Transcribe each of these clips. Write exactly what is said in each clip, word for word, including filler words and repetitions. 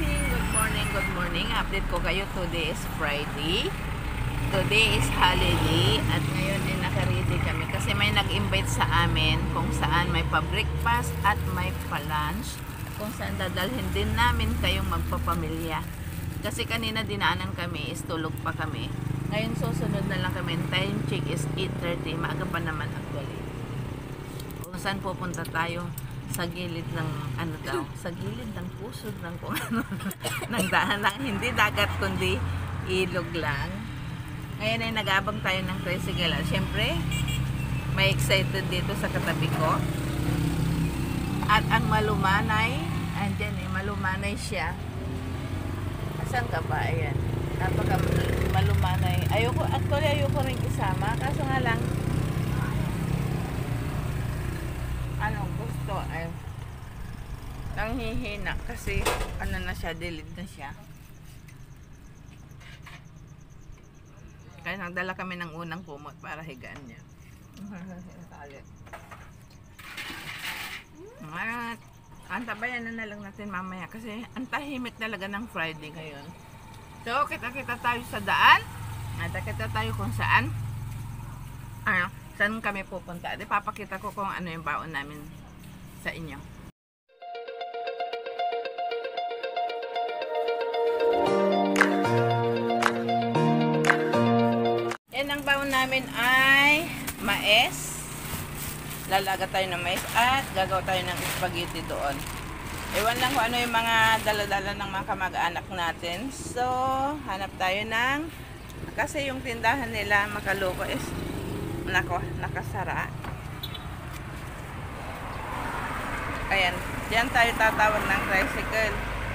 morning, good morning, good morning. Update ko kayo. Today is Friday. Today is holiday. At ngayon ay nakaready kami. Kasi may nag-invite sa amin kung saan may pa-breakfast at may pa-lunch. Kung saan dadalhin din namin kayong magpapamilya. Kasi kanina dinaanan kami, is tulog pa kami. Ngayon susunod na lang kami. Time check is eight thirty. Maaga pa naman actually. Kung saan pupunta tayo? Sa gilid ng ano daw, sa gilid ng pusod ng kung ano ng daan lang, hindi dagat kundi ilog lang. Ngayon ay nag-abang tayo ng tricycle. Siyempre may excited dito sa katabi ko. At ang malumanay, andyan eh, malumanay siya. Asan ka ba? Ayan, napaka malumanay. Ayoko, actually ayoko rin isama, kaso nga lang anong gusto ay nanghihina kasi ano na siya, delid na siya. Kaya nagdala kami ng unang kumot para higaan niya. At antabayan na na lang natin mamaya kasi ang tahimik talaga ng Friday ngayon. So kita-kita tayo sa daan. Kita-kita tayo kung saan ano saan kami pupunta. Di papakita ko kung ano yung baon namin sa inyo. Yan ang baon namin ay mais. Lalaga tayo ng mais at gagawa tayo ng spaghetti doon. Ewan lang kung ano yung mga dala-dala ng mga kamag-anak natin. So, hanap tayo ng kasi yung tindahan nila Makaloko is nako, nakasara. Ayan, diyan tayo tatawag ng tricycle.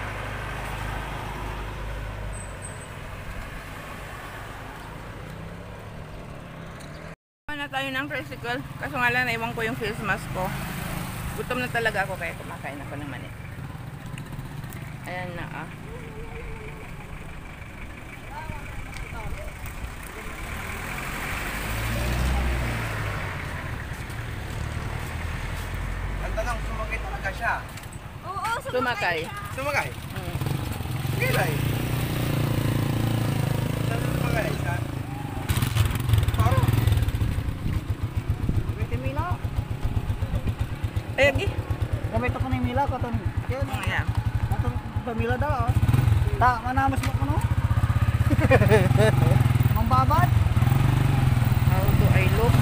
Na tayo ng tricycle. Kaso nga lang, naiwan ko yung face mask ko. Gutom na talaga ako kaya kumakain ako ng mani. Ayan na ah. Tanong, sumakay talaga siya. Oo, Sumakay. Sumakay? Hmm. Kilay. Saan sumakay? Saan? Paro. Di Mila. Ay, agi. Gamit ako ni Mila ko ton. Ayan. Atong pamila daw. Ta manamas mo kuno. Mambabad. How do I look?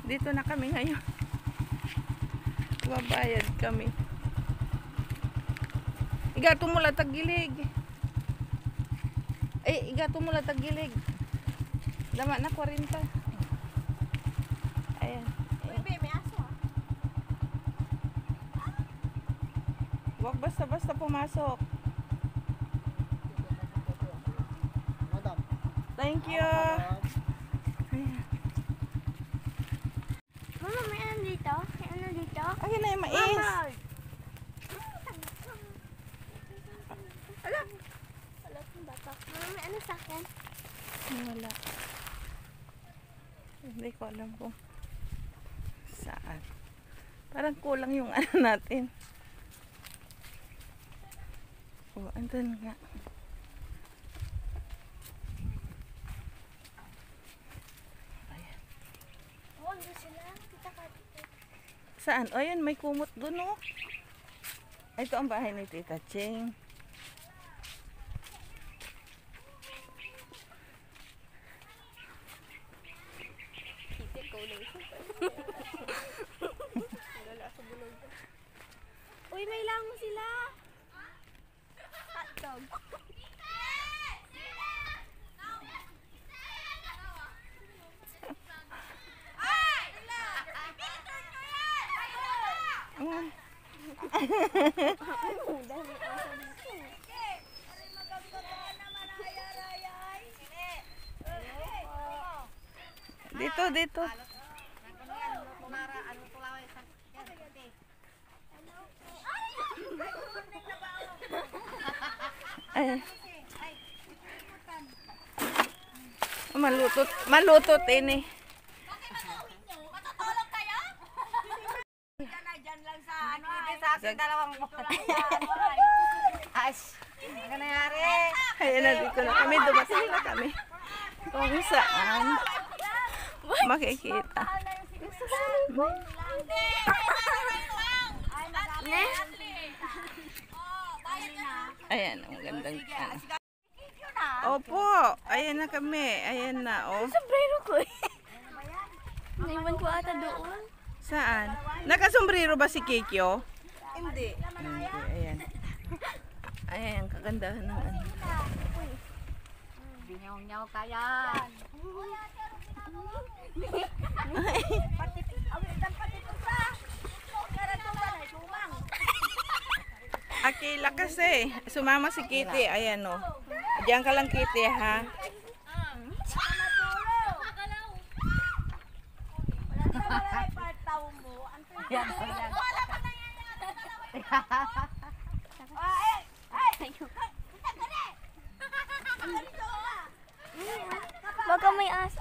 Dito na kami ngayon. Babayad kami. Igato mo lang taggilig. Eh, igato mo lang taggilig. Dama na forty. Ayan. Bebe, may aso ah. Huwag basta-basta pumasok. Madam. Thank you. Ayan. Mama, may ano dito? May ano dito? Akin na yung mais. Ala! Wala akong bata. Mama, may ano sa akin? Wala. Hindi ko alam kung saan. Parang kulang yung ano natin. Oh, andun nga. Ayan. Oh, ando sila. Kita ka dito. Saan? O, ayan, may kumot dun, oh. Ito ang bahay ni Tita Ching. Uy, may lango sila. Hotdog. Mm. Dito, dito. Ay. Malutot, malutot ini. Ano nangyari? Ayan na, dito na kami. Dumating na kami. Kung saan makikita. Ne? Ayan, ang gandang ano. Opo, ayan na kami. Ayan na, oh. Sombrero ko eh. Naiwan ko ata doon. Saan? Nakasombrero ba si Kikyo? Hindi. Hindi, ayan. Ayan, kagandahan ng ano. Binyaw-nyaw ka yan. Akila kasi. Sumama si Kitty. Ayan, oh. Diyan ka lang, Kitty, ha? Yan, yan. Baka may asa.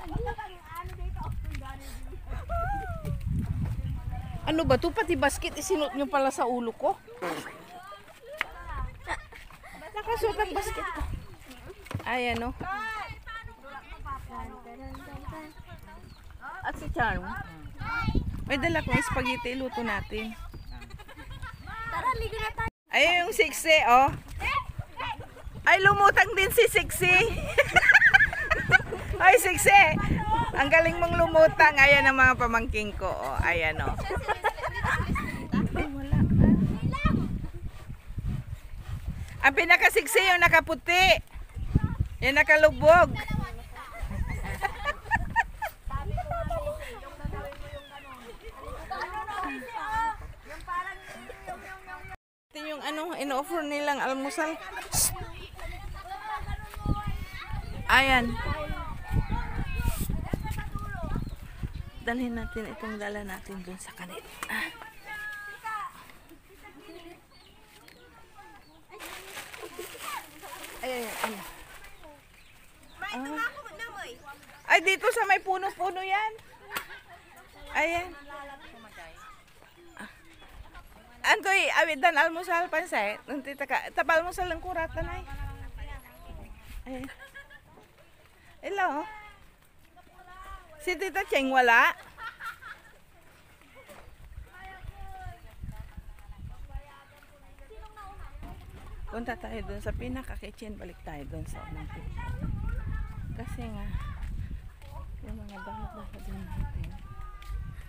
Ano ba to? Pati basket isinot nyo pala sa ulo ko. Nakasuot ang basket ko. Ayan, oh. At si Charm. May dala kong spaghetti. Luto natin. Tara, ligo na tayo. Ayun yung siksi, oh. Ay, lumutang din si siksi. Ay, siksi. Ang galing mong lumutang. Ayan ang mga pamangking ko, oh. Ayan, oh. Ay, wala. Ang pinakasiksi yung nakaputi. Yung nakalubog. Ito yung ano, in-offer nilang almusal. Ayan. Dalhin natin itong dala natin dun sa kanila. Ah. Ayan, ayan. Ah. Ay, dito sa may puno-puno yan. Ayan. Ah. Antoy, awit dan almusal pansay. Nanti taka, tapal almusal ng kuratan ay. Ayan. Hello. Si Tita Cheng wala. Punta tayo dun sa pinaka-kitchen. Balik tayo dun sa unang kitchen. Kasi nga, yung mga damit-damit din natin.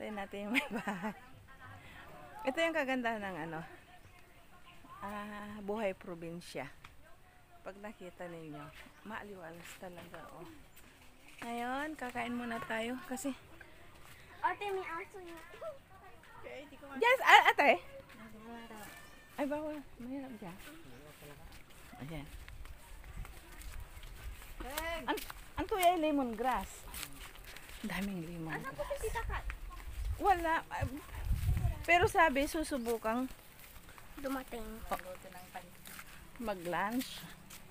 Antayin natin yung may bahay. Ito yung kagandahan ng ano, ah, buhay probinsya. Pag nakita ninyo, maaliwalas talaga. Oh. Ngayon, kakain muna tayo kasi... Ate, may aso yun. Yes, ah, ate! Ay, bawal. Mayroon dyan. Ayan. An ang tuya ay lemongrass. Daming Ano po lemongrass. si Tita Kat? Wala. ah, Pero sabi, susubukang Dumating. mag-lunch.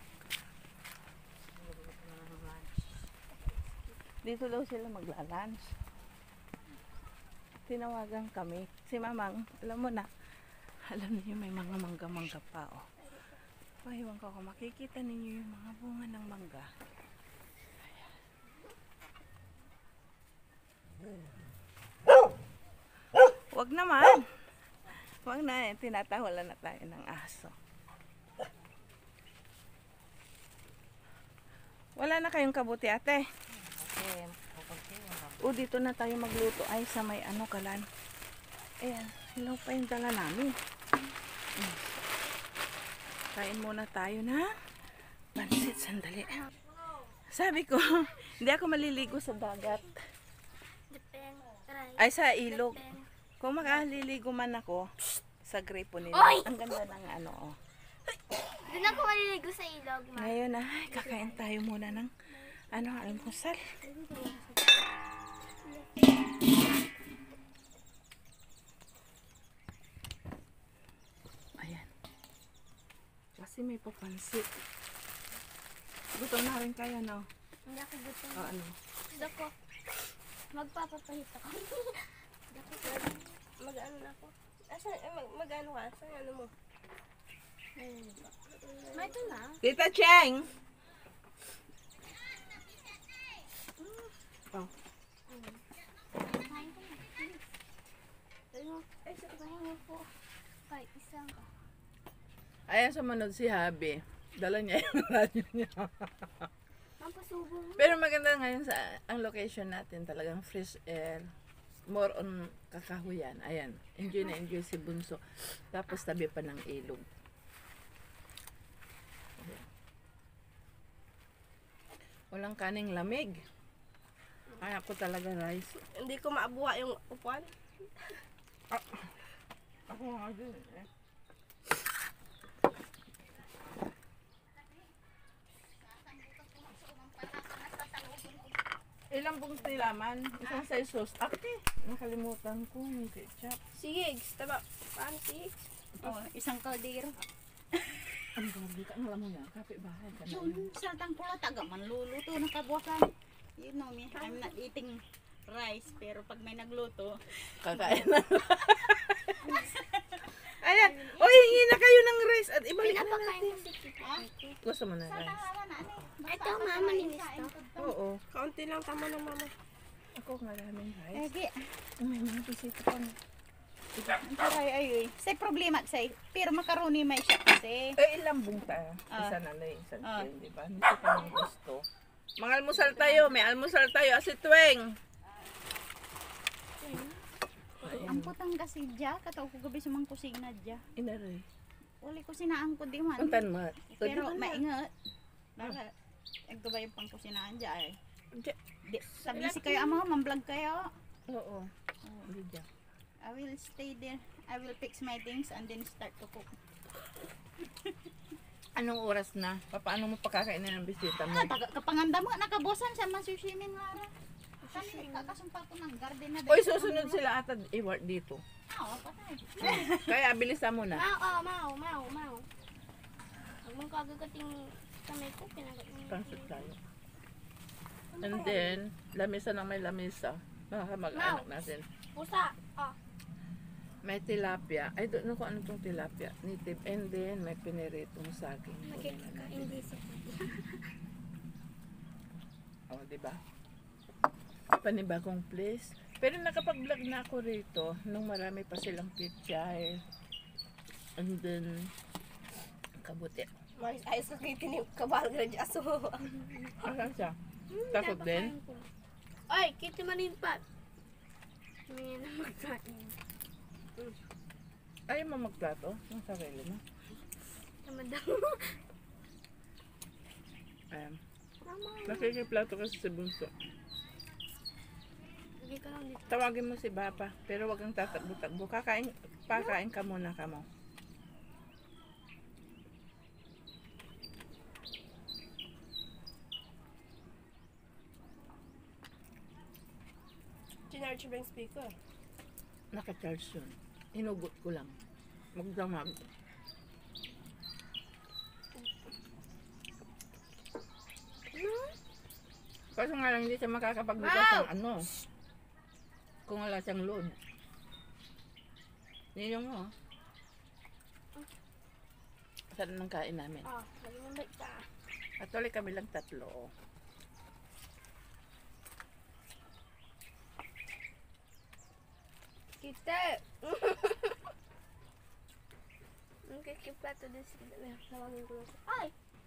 Dito daw sila magla-lunch. Tinawagan kami. Si Mamang, alam mo na, alam niyo may mga mangga-mangga pa, oh. Pahiwan ko kung makikita ninyo yung mga bunga ng mangga. Wag naman. Wag na eh, tinatawalan na tayo ng aso. Wala na kayong kabuti, ate. O, dito na tayo magluto. Ay, sa may ano, kalan. Ayan, hilaw pa yung dala namin. Mm. Kain muna tayo na pansit, sandali. Sabi ko, hindi ako maliligo sa dagat. Depende. Right. Ay, sa ilog. Kung makaliligo man ako, sa gripo nila. Oy! Ang ganda ng ano, oh. Doon ako maliligo sa ilog, ma. Ngayon, ay, kakain tayo muna ng ano, almusal. Ayan. Kasi may papansit. Gutom na rin kayo, no? Hindi ako gutom. O ano? Gusto ko. Magpapapahit ako. Gusto ko. Mag-ano na ako. Asan, eh, mag, mag-ano ka? Saan ano mo? May ito na. Tita Cheng! Oh. Kain ko na. Ayun. Ay, sa kain po. Kahit isang ka. Ayan, sumunod si Habi. Dala niya yung radyo niya. Ang pasubo mo. Pero maganda ngayon sa ang location natin, talagang fresh air. More on kakahuyan. Ayan, enjoy na enjoy si Bunso. Tapos tabi pa ng ilog. Ayan. Walang kaning lamig. Ay, ako talaga rice. Hindi ko maabuha yung upuan. Ako nga din eh. Ilang pong tilaman? Isang size sauce. Ate, nakalimutan ko yung ketchup. Sigs. Taba. Paano sigs? Oh, isang kaldero. Ang gabi ka, alam mo na, kapit bahay ka na. Yung saltang pula, taga manluluto ng kabuasan. You know me, I'm not eating rice, pero pag may nagluto, Kakain na. Ayan, o hingi na kayo ng rice at ibalik na Pinapakain natin. ko si Tita. Gusto mo na rice? wala na ano eh. Ito, mama, linis to. Oo. Kaunti lang tama ng mama. Ako maraming rice. Ege, May mga bisita pa na. ay ay ay. Say problema say, pero makaroni may siya kasi. Eh, ilang bung tayo? Ah. Isa na lang, isang Ah. kin, di ba? Hindi ko pa gusto. Mga almusal tayo, may almusal tayo. Asitweng. Ang putang kasi dya, kataw ko gabi sa mga kusina dya. Inaray. Uli ko sinaan ko di man. Untan mo. Pero maingat. Para, ito ba yung pangkusinaan dya eh. Di, sabi si kayo amo, mamblog kayo. Oo. Hindi dyan. I will stay there. I will fix my things and then start to cook. Anong oras na? Paano mo pakakainin ng bisita mo? Ah, taga kapanganda mo nakabosan sa masusimin nga ra. Kani kakasumpal ko ng garden na. Uy, susunod sila ata i-work dito. Ah, patay. Kaya bilisan mo na. Mau, oh, mau, mau, mau. Huwag mong kagagating kamay ko, pinagating. Pansit tayo. And then, lamisa ng may lamisa. Makakamag-anak natin. Pusa. Oh. May tilapia. Ay, doon ko ano itong tilapia. Native. And then, may piniritong saging. Magkakain din si Tita. O, oh, diba? Panibagong place. Pero nakapag-vlog na ako rito nung marami pa silang pichay. And then, kabuti. Mas ayos ko kayo tinig kabalga dyan. So, Asan siya? Takot din? Ay, kita manin pa. Humingi na magkain. Ayaw mo magplato ng sarili mo. Tamad daw. Ayan. Mama, Nakikiplato kasi si Bunso. lagay ka lang dito. Tawagin mo si Papa, pero wag kang tatakbo-takbo. Kakain, pakain ka muna ka mo. Chinarge ba yung speaker? Naka-charge yun. Inugot ko lang. Magdamag. Kaso nga lang hindi siya makakapagbukas Wow! ng ano. Kung wala siyang load. Ninyo mo. Saan nang kain namin? Ah, lagi mo ba ita? At tuloy kami lang tatlo. Oh. Kita! Ang kikiplato din sila. Tawagin ko lang siya. Ay!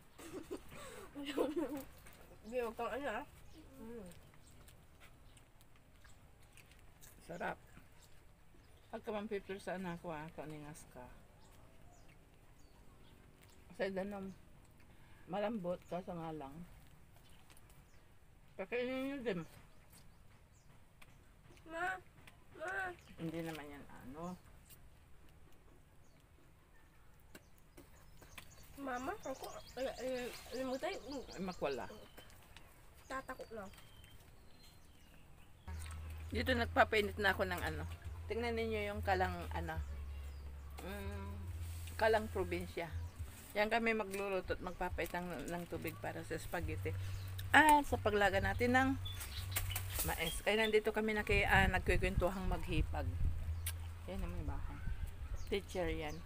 Hindi, huwag kang ano ah. Mm. Sarap. Pagka mampipil sa anak ko ah, kaningas ka. Kasi danom, malambot kaso nga lang. Kakainin nyo din. Ma! Ma! Hindi naman yan ano. Mama, ako, ay, ay, alam mo tayo, mm, Ay, makwala. tatakot lang. Dito nagpapainit na ako ng ano. Tingnan ninyo yung kalang ano. Mm, kalang probinsya. Yan kami magluluto at magpapait ng, ng tubig para sa spaghetti. At sa paglaga natin ng mais. Kaya nandito kami naki, ah, nagkikwentuhang maghipag. Yan ang may bahay. Teacher yan.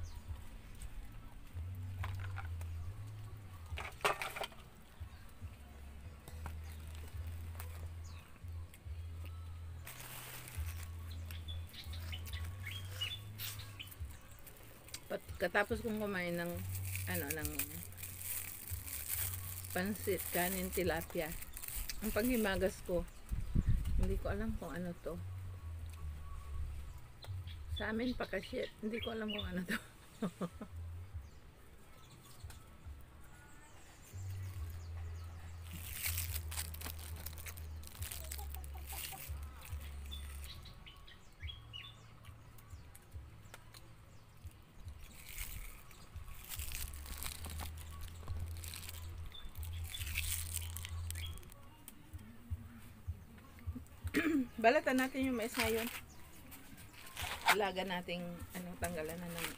Katapos kong kumain ng ano ng pansit, kanin, tilapia. Ang panghimagas ko, hindi ko alam kung ano to. Sa amin pakashit, hindi ko alam kung ano to. Balatan natin yung mais ngayon. Laga nating ano, tanggalan na ng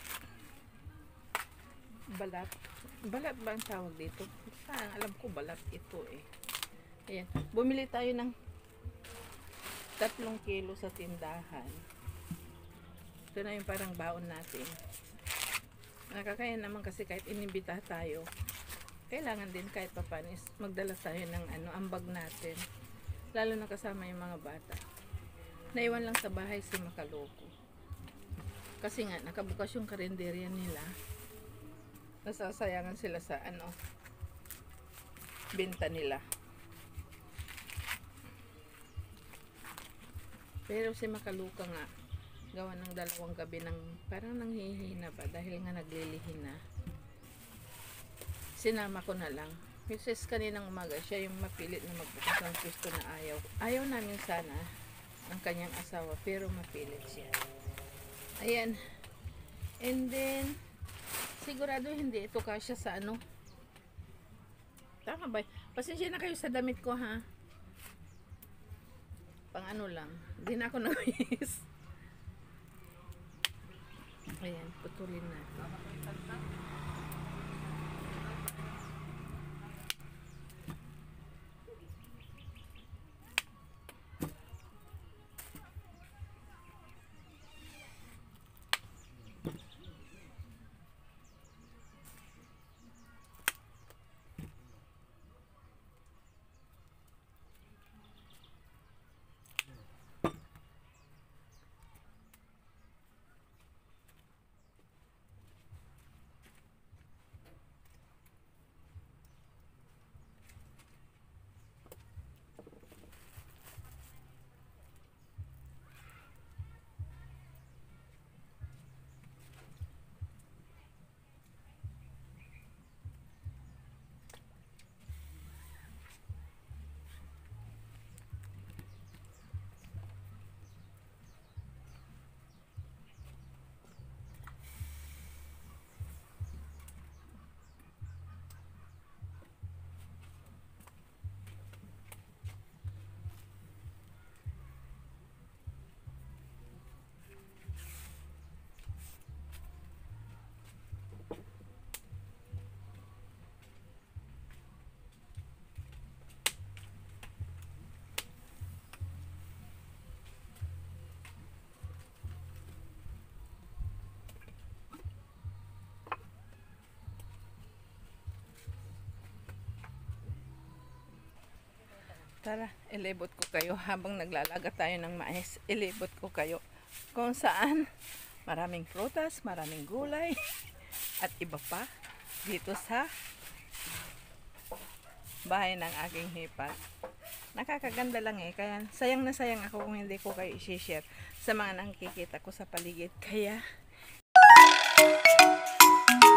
balat. Balat ba ang tawag dito? Basta alam ko balat ito eh. Ayan. Bumili tayo ng tatlong kilo sa tindahan. Ito na yung parang baon natin. Nakakaya naman kasi kahit inimbita tayo, kailangan din kahit papanis magdala tayo ng ano, ambag natin. Lalo na kasama yung mga bata. Naiwan lang sa bahay si Makaloko. Kasi nga, nakabukas yung karinderya nila. Nasasayangan sila sa ano, benta nila. Pero si Makaluka nga, gawa ng dalawang gabi ng parang nanghihina ba dahil nga naglilihin na. Sinama ko na lang. Misis kaninang umaga, siya yung mapilit na magbukas ng gusto na ayaw. Ayaw namin sana ng kanyang asawa, pero mapilit siya. Ayan. And then, sigurado hindi ito kasya sa ano. Tama ba? Pasensya na kayo sa damit ko ha. Pang ano lang. Hindi na ako nawis. Ayan, putulin na. Tara, ilibot ko kayo habang naglalaga tayo ng mais. Ilibot ko kayo kung saan maraming prutas, maraming gulay, at iba pa dito sa bahay ng aking hipat. Nakakaganda lang eh, kaya sayang na sayang ako kung hindi ko kayo i-share sa mga nakikita ko sa paligid. Kaya